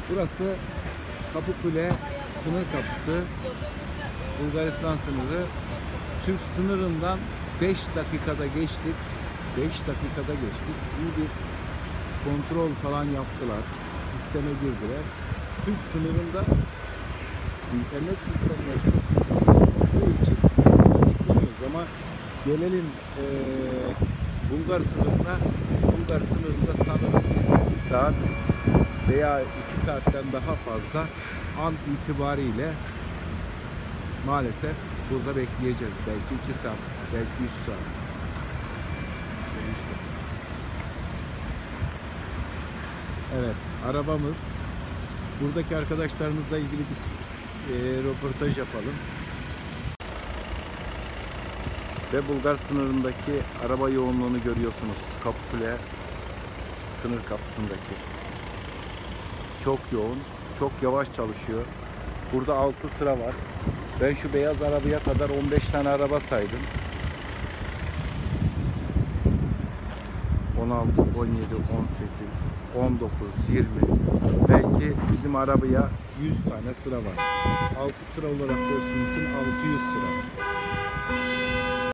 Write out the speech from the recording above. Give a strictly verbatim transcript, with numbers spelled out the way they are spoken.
Burası Kapıkule sınır kapısı. Bulgaristan sınırı. Türk sınırından beş dakikada geçtik. beş dakikada geçtik. İyi bir kontrol falan yaptılar. Sisteme girdiler. Türk sınırında internet sistemleri çok olduğu için beklemiyoruz ama gelelim ee, Bulgar sınırına. Bulgar sınırında sanırım bir saat veya iki saatten daha fazla an itibariyle maalesef burada bekleyeceğiz. Belki iki saat, belki üç saat. Evet, arabamız. Buradaki arkadaşlarımızla ilgili bir e, röportaj yapalım. Ve Bulgar sınırındaki araba yoğunluğunu görüyorsunuz. Kapıkule sınır kapısındaki. Çok yoğun, çok yavaş çalışıyor. Burada altı sıra var. Ben şu beyaz arabaya kadar on beş tane araba saydım. on altı, on yedi, on sekiz, on dokuz, yirmi. Belki bizim arabaya yüz tane sıra var. altı sıra olarak görsünüzün altı yüz sıra.